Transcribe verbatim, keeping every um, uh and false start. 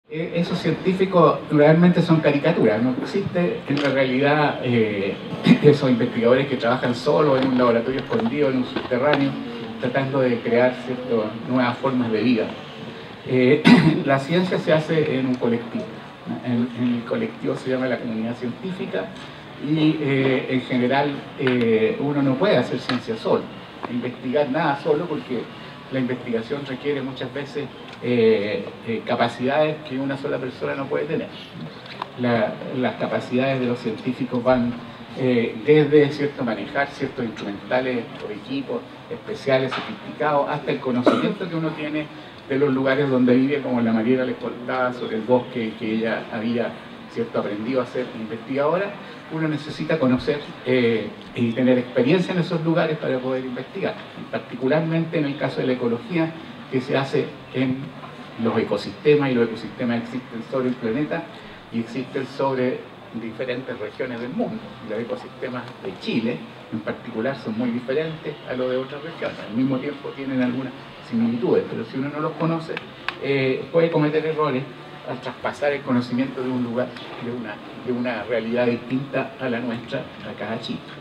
Esos científicos realmente son caricaturas, no existe en la realidad eh, esos investigadores que trabajan solos en un laboratorio escondido, en un subterráneo, tratando de crear ciertas nuevas formas de vida. Eh, la ciencia se hace en un colectivo, en, en el colectivo se llama la comunidad científica y eh, en general eh, uno no puede hacer ciencia solo, investigar nada solo porque la investigación requiere muchas veces eh, eh, capacidades que una sola persona no puede tener. La, las capacidades de los científicos van eh, desde cierto manejar ciertos instrumentales o equipos especiales, sofisticados, hasta el conocimiento que uno tiene de los lugares donde vive, como la Mariela les contaba sobre el bosque que ella había cierto aprendido a ser investigadora. Uno necesita conocer eh, y tener experiencia en esos lugares para poder investigar, particularmente en el caso de la ecología, que se hace en los ecosistemas, y los ecosistemas existen sobre el planeta y existen sobre diferentes regiones del mundo. Los ecosistemas de Chile en particular son muy diferentes a los de otras regiones, al mismo tiempo tienen algunas similitudes, pero si uno no los conoce eh, puede cometer errores al traspasar el conocimiento de un lugar, de una, de una realidad distinta a la nuestra, a cada Chile.